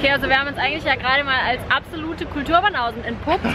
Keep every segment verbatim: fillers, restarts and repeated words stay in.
Okay, also wir haben uns eigentlich ja gerade mal als absolute Kulturbanausen entpuppt.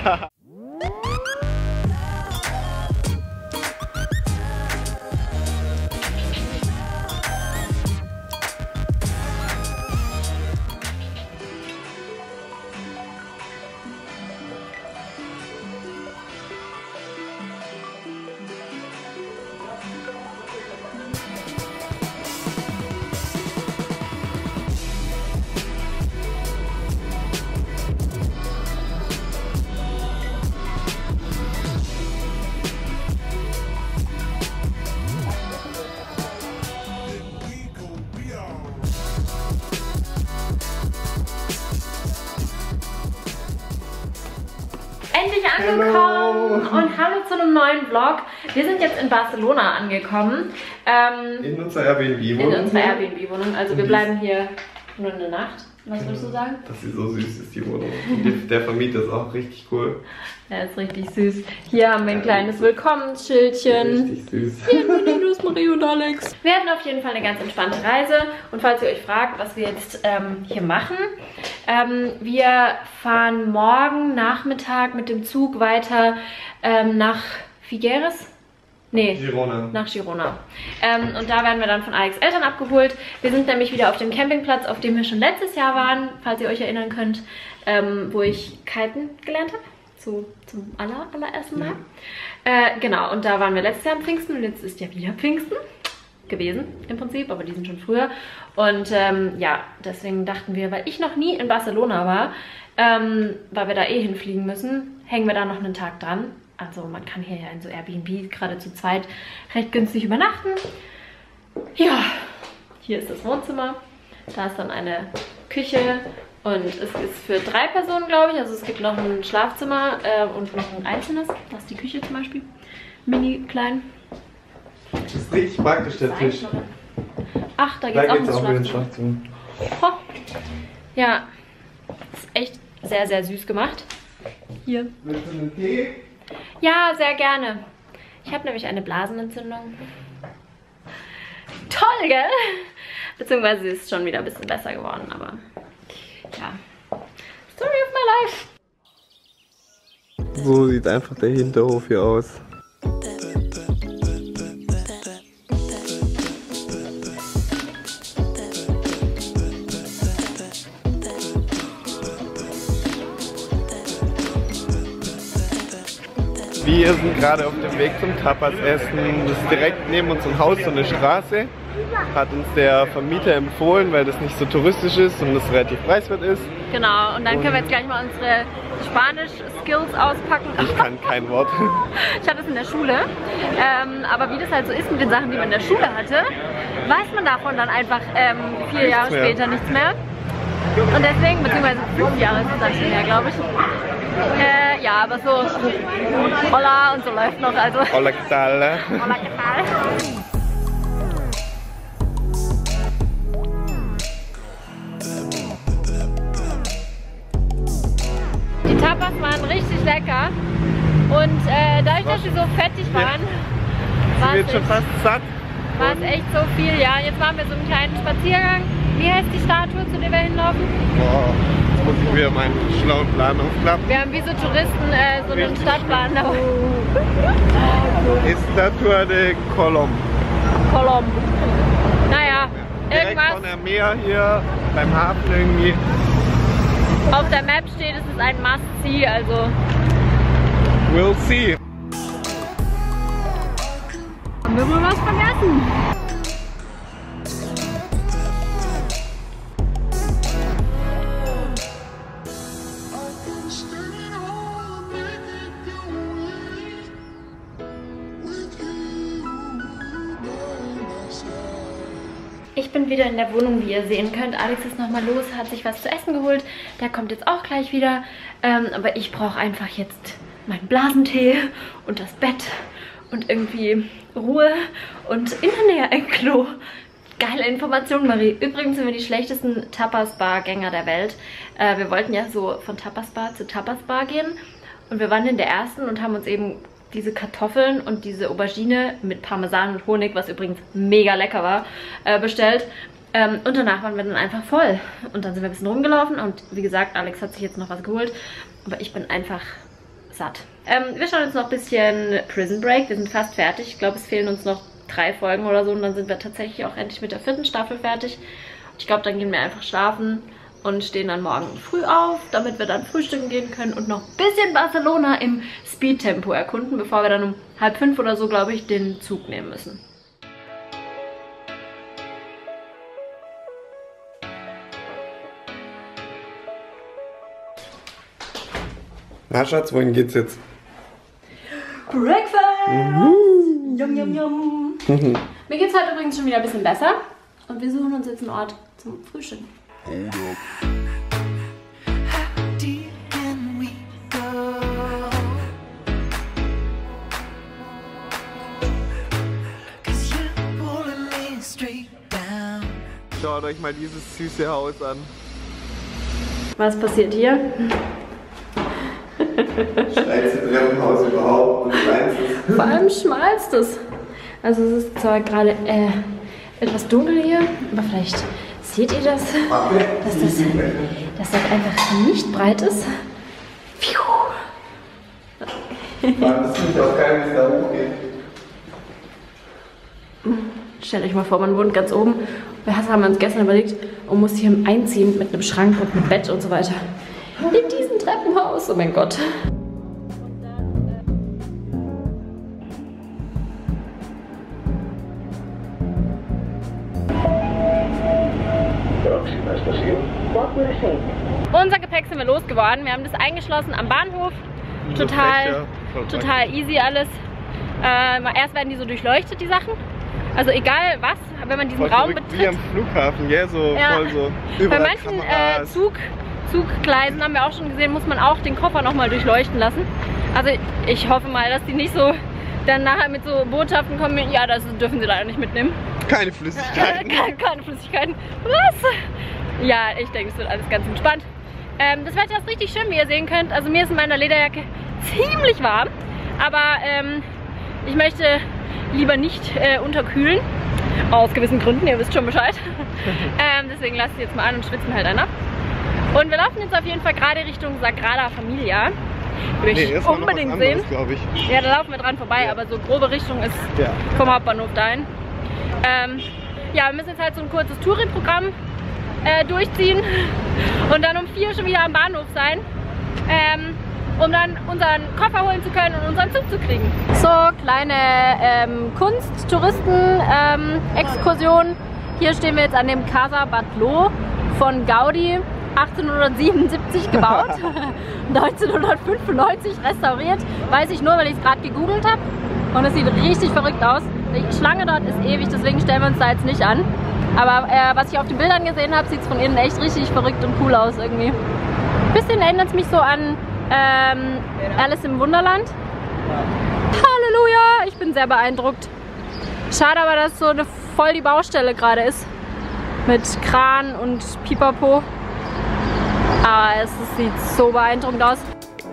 Endlich angekommen. Hello. Und hallo zu einem neuen Vlog. Wir sind jetzt in Barcelona angekommen. Ähm, in unserer Airbnb-Wohnung. In unserer Airbnb-Wohnung. Also wir bleiben hier nur eine Nacht. Was würdest du sagen? Dass sie so süß ist, die Wohnung. Der Vermieter ist auch richtig cool. Der ist richtig süß. Hier haben wir ein kleines Willkommensschildchen. Richtig süß. Bienvenidos, Marie und Alex. Wir hatten auf jeden Fall eine ganz entspannte Reise. Und falls ihr euch fragt, was wir jetzt ähm, hier machen, ähm, wir fahren morgen Nachmittag mit dem Zug weiter ähm, nach Figueres. Nee, Girona. Nach Girona. Ähm, und da werden wir dann von Alex' Eltern abgeholt. Wir sind nämlich wieder auf dem Campingplatz, auf dem wir schon letztes Jahr waren, falls ihr euch erinnern könnt, ähm, wo ich kiten gelernt habe. Zu, zum aller, allerersten Mal. Ja. Äh, genau, und da waren wir letztes Jahr am Pfingsten und jetzt ist ja wieder Pfingsten gewesen im Prinzip, aber die sind schon früher. Und ähm, ja, deswegen dachten wir, weil ich noch nie in Barcelona war, ähm, weil wir da eh hinfliegen müssen, hängen wir da noch einen Tag dran. Also man kann hier ja in so Airbnb gerade zu zweit recht günstig übernachten. Ja, hier ist das Wohnzimmer. Da ist dann eine Küche und es ist für drei Personen, glaube ich. Also es gibt noch ein Schlafzimmer äh, und noch ein einzelnes. Das ist die Küche zum Beispiel. Mini klein. Das ist richtig praktisch, der Tisch. Ach, da geht es auch ins Schlafzimmer. Schlafzimmer. Oh. Ja, ist echt sehr, sehr süß gemacht. Hier. Willst du einen Tee? Ja, sehr gerne. Ich habe nämlich eine Blasenentzündung. Toll, gell? Beziehungsweise sie ist schon wieder ein bisschen besser geworden, aber ja. Story of my life. So sieht einfach der Hinterhof hier aus. Wir sind gerade auf dem Weg zum Tapas-Essen. Das ist direkt neben unserem Haus so eine Straße. Hat uns der Vermieter empfohlen, weil das nicht so touristisch ist und das relativ preiswert ist. Genau, und dann können wir jetzt gleich mal unsere Spanisch-Skills auspacken. Ich kann kein Wort. Ich hatte es in der Schule. Ähm, aber wie das halt so ist mit den Sachen, die man in der Schule hatte, weiß man davon dann einfach ähm, vier nichts Jahre mehr. später nichts mehr. Und deswegen, beziehungsweise fünf Jahre ist es dann schon her, glaube ich. Äh, ja, aber so Hola und so läuft noch, also. Hola, ¿qué tal? Hola, ¿qué tal? Die Tapas waren richtig lecker und äh, dadurch, dass sie so fettig waren, ja. Sind wir schon fast satt. War es echt so viel, ja. Jetzt machen wir so einen kleinen Spaziergang. Wie heißt die Statue, zu der wir hinlaufen? Boah, jetzt muss ich wieder meinen schlauen Plan aufklappen. Wir haben wie so Touristen äh, so einen Stadtplan da. Estatua de Colom. Colom. Naja, Direkt irgendwas. von der Meer hier beim Hafen irgendwie. Auf der Map steht, es ist ein Must-See, also. We'll see. Haben wir wohl was vergessen? Ich bin wieder in der Wohnung, wie ihr sehen könnt. Alex ist nochmal los, hat sich was zu essen geholt. Der kommt jetzt auch gleich wieder. Ähm, aber ich brauche einfach jetzt meinen Blasentee und das Bett und irgendwie Ruhe und in der Nähe ein Klo. Geile Information, Marie. Übrigens sind wir die schlechtesten Tapas-Bar-Gänger der Welt. Äh, wir wollten ja so von Tapas-Bar zu Tapas-Bar gehen. Und wir waren in der ersten und haben uns eben diese Kartoffeln und diese Aubergine mit Parmesan und Honig, was übrigens mega lecker war, äh, bestellt. Ähm, und danach waren wir dann einfach voll. Und dann sind wir ein bisschen rumgelaufen und wie gesagt, Alex hat sich jetzt noch was geholt. Aber ich bin einfach satt. Ähm, wir schauen uns noch ein bisschen Prison Break. Wir sind fast fertig. Ich glaube, es fehlen uns noch drei Folgen oder so und dann sind wir tatsächlich auch endlich mit der vierten Staffel fertig. Ich glaube, dann gehen wir einfach schlafen und stehen dann morgen früh auf, damit wir dann frühstücken gehen können und noch ein bisschen Barcelona im Speedtempo erkunden, bevor wir dann um halb fünf oder so, glaube ich, den Zug nehmen müssen. Na Schatz, wohin geht's jetzt? Breakfast! Mhm. Yum, yum, yum. Mhm. Mir geht's heute übrigens schon wieder ein bisschen besser und wir suchen uns jetzt einen Ort zum Frühstücken. Hold up. How deep can we go? Cause you're pulling me straight down. Schaut euch mal dieses süße Haus an. Was passiert hier? Schnellste Treppenhaus überhaupt und kleinstes. Vor allem schmalst es. Also es ist zwar gerade äh, etwas dunkel hier, aber vielleicht seht ihr das, dass das, dass das einfach nicht breit ist. Das finde auch geil, wie es da hochgeht. Stellt euch mal vor, man wohnt ganz oben. Wir haben uns gestern überlegt und muss hier einziehen mit einem Schrank und einem Bett und so weiter. In diesem Treppenhaus, oh mein Gott. Unser Gepäck sind wir losgeworden. Wir haben das eingeschlossen am Bahnhof. Total, total easy alles. Äh, erst werden die so durchleuchtet, die Sachen. Also egal was, wenn man diesen Raum betritt. Wie am Flughafen, gell? So ja. Voll so. Überall bei manchen äh, Zug, Zuggleisen haben wir auch schon gesehen, muss man auch den Koffer nochmal durchleuchten lassen. Also ich hoffe mal, dass die nicht so dann nachher mit so Botschaften kommen, ja, das dürfen sie leider nicht mitnehmen. Keine Flüssigkeiten. keine, keine Flüssigkeiten. Was? Ja, ich denke, es wird alles ganz entspannt. Ähm, das Wetter ist richtig schön, wie ihr sehen könnt. Also mir ist in meiner Lederjacke ziemlich warm. Aber ähm, ich möchte lieber nicht äh, unterkühlen. Aus gewissen Gründen, ihr wisst schon Bescheid. ähm, deswegen lasse ich jetzt mal an und schwitzen halt einer. Und wir laufen jetzt auf jeden Fall gerade Richtung Sagrada Familia. Würde ich nee, unbedingt sehen. Ich. Ja, da laufen wir dran vorbei, ja. Aber so grobe Richtung ist ja. Vom Hauptbahnhof dahin. Ähm, ja, wir müssen jetzt halt so ein kurzes Touri-Programm äh, durchziehen und dann um vier schon wieder am Bahnhof sein, ähm, um dann unseren Koffer holen zu können und unseren Zug zu kriegen. So, kleine ähm, Kunst-Touristen-Exkursion. Ähm, Hier stehen wir jetzt an dem Casa Batlló von Gaudi. achtzehnhundertsiebenundsiebzig gebaut, neunzehnhundertfünfundneunzig restauriert. Weiß ich nur, weil ich es gerade gegoogelt habe. Und es sieht richtig verrückt aus. Die Schlange dort ist ewig, deswegen stellen wir uns da jetzt nicht an. Aber äh, was ich auf den Bildern gesehen habe, sieht es von innen echt richtig verrückt und cool aus irgendwie. Ein bisschen erinnert es mich so an ähm, Alice im Wunderland. Halleluja! Ich bin sehr beeindruckt. Schade aber, dass so eine voll die Baustelle gerade ist. Mit Kran und Pipapo. Aber es sieht so beeindruckend aus.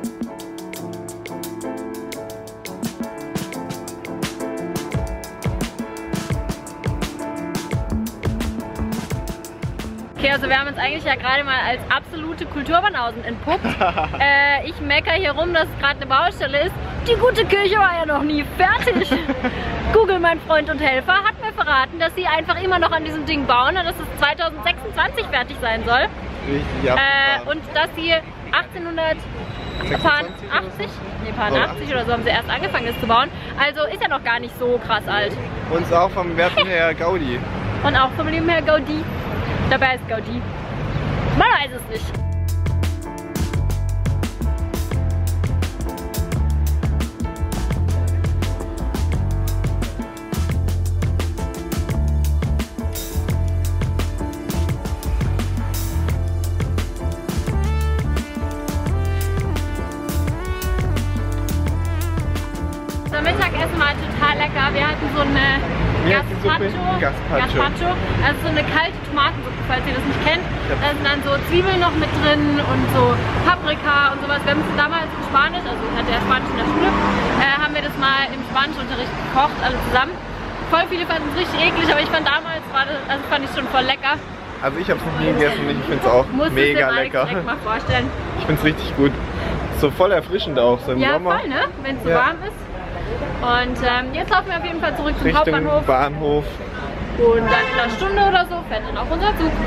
Okay, also wir haben uns eigentlich ja gerade mal als absolute Kulturbanausen entpuppt. äh, ich meckere hier rum, dass es gerade eine Baustelle ist. Die gute Kirche war ja noch nie fertig. Google, mein Freund und Helfer, hat mir verraten, dass sie einfach immer noch an diesem Ding bauen und dass es zweitausendsechsundzwanzig fertig sein soll. Richtig, ja. Äh, und dass sie achtzehnhundertachtzig, nee, achtzig oder so haben sie erst angefangen, das zu bauen. Also ist ja noch gar nicht so krass alt. Und auch vom Werten her Gaudi. Und auch vom Leben her Gaudi. Dabei ist Gaudi. Man weiß es nicht. Unser Mittagessen war total lecker. Wir hatten so eine Gazpacho, Gazpacho, also so eine kalte Tomatensuppe, falls ihr das nicht kennt. Da sind dann so Zwiebeln noch mit drin und so Paprika und sowas. Wir haben es damals in Spanisch, also ich hatte ja Spanisch in der Schule, äh, haben wir das mal im Spanischunterricht gekocht, alle zusammen. voll viele fanden es richtig eklig, aber ich fand damals, war das, also fand ich schon voll lecker. Also ich habe es noch nie gegessen und ich finde es auch Musst mega es dir lecker. direkt mal vorstellen. Ich finde es richtig gut. So voll erfrischend auch, so im Ja, Sommer. voll, ne? Wenn es so Ja. warm ist. Und ähm, jetzt laufen wir auf jeden Fall zurück zum Richtung Hauptbahnhof. Bahnhof. Und dann in einer Stunde oder so fährt dann auch unser Zug.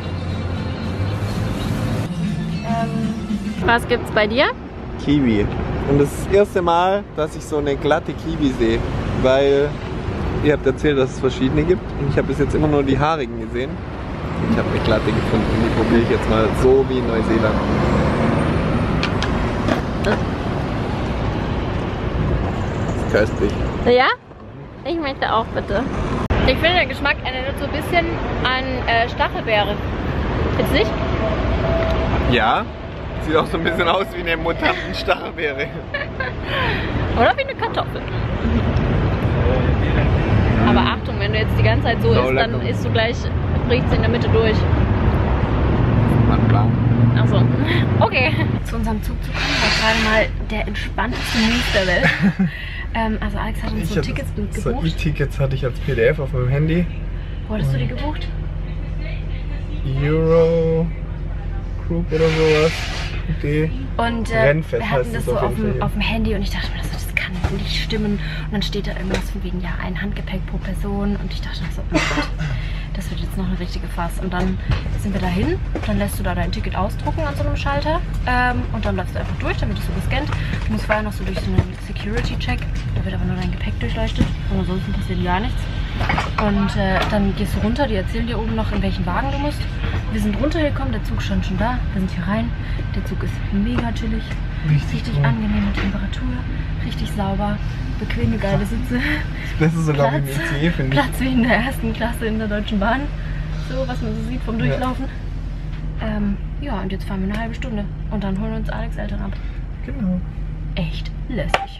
Ähm, was gibt's bei dir? Kiwi. Und das ist das erste Mal, dass ich so eine glatte Kiwi sehe. Weil ihr habt erzählt, dass es verschiedene gibt. Und ich habe bis jetzt immer nur die haarigen gesehen. Ich habe eine glatte gefunden. Die probiere ich jetzt mal so wie in Neuseeland. Das ist köstlich. Ja? Ich möchte auch bitte. Ich finde, der Geschmack erinnert so ein bisschen an äh, Stachelbeere. Jetzt nicht? Ja, sieht auch so ein bisschen aus wie eine mutanten Stachelbeere. Oder wie eine Kartoffel. Aber Achtung, wenn du jetzt die ganze Zeit so So isst, dann lecker. isst du gleich, bricht es in der Mitte durch. Mann, klar. Achso. Okay. Zu unserem Zug zu kommen, war gerade mal der entspannteste Move der Welt. ähm, also Alex hat uns so Tickets So gebucht. E-Tickets hatte ich als P D F auf meinem Handy. Wo hattest du die gebucht? Euro Group oder sowas. Die Und äh, Rennfest wir hatten heißt das es so auf auf jeden Fall dem, hier. auf dem Handy und ich dachte mir, das, das kann nicht stimmen. Und dann steht da irgendwas von wegen, ja, ein Handgepäck pro Person. Und ich dachte mir so, oh Gott, das wird jetzt noch eine richtige Fass. Und dann sind wir dahin, dann lässt du da dein Ticket ausdrucken an so einem Schalter. Ähm, und dann läufst du einfach durch, dann wird es so gescannt. Du musst vorher noch so durch so einen Security-Check. Da wird aber nur dein Gepäck durchleuchtet. Und ansonsten passiert gar nichts. Und äh, dann gehst du runter, die erzählen dir oben noch, in welchen Wagen du musst. Wir sind runtergekommen, der Zug stand schon da. Wir sind hier rein. Der Zug ist mega chillig. Richtig Richtig cool. angenehme Temperatur. Richtig sauber. Bequeme, geile Sitze. Das ist sogar wie im Platz, I C E, finde ich. Platz wie in der ersten Klasse in der Deutschen Bahn. So, was man so sieht vom Durchlaufen. Ja, ähm, ja und jetzt fahren wir eine halbe Stunde. Und dann holen wir uns Alex Eltern ab. Genau. Echt lässig.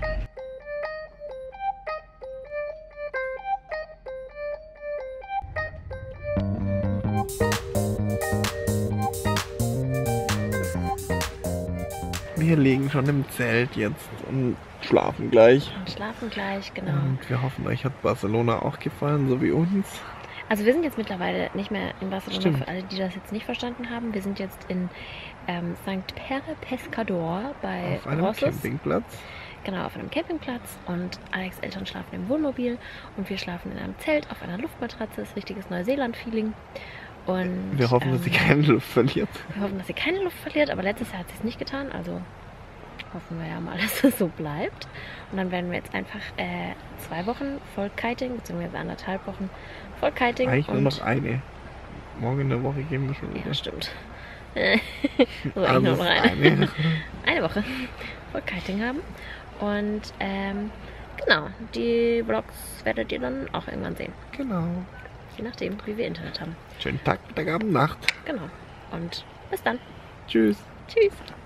Wir liegen schon im Zelt jetzt und schlafen gleich. Und schlafen gleich, genau. Und wir hoffen, euch hat Barcelona auch gefallen, so wie uns. Also wir sind jetzt mittlerweile nicht mehr in Barcelona, Stimmt. für alle, die das jetzt nicht verstanden haben. Wir sind jetzt in ähm, Sankt Pere Pescador bei Auf einem Rosses. Campingplatz. Genau, auf einem Campingplatz. Und Alex' Eltern schlafen im Wohnmobil und wir schlafen in einem Zelt auf einer Luftmatratze. Das ist richtiges Neuseeland-Feeling. Und Wir hoffen, dass sie ähm, keine Luft verliert. wir hoffen, dass sie keine Luft verliert, aber letztes Jahr hat sie es nicht getan, also hoffen wir ja mal, dass es so bleibt. Und dann werden wir jetzt einfach äh, zwei Wochen Vollkiting, beziehungsweise anderthalb Wochen Vollkiting. Eigentlich nur und noch eine. Morgen in der Woche gehen wir schon wieder. ja, stimmt. so, eigentlich Also nur noch ist eine. eine. eine Woche Vollkiting haben. Und ähm, genau, die Vlogs werdet ihr dann auch irgendwann sehen. Genau. Je nachdem, wie wir Internet haben. Schönen Tag, Mittag, Abend, Nacht. Genau. Und bis dann. Tschüss. Tschüss.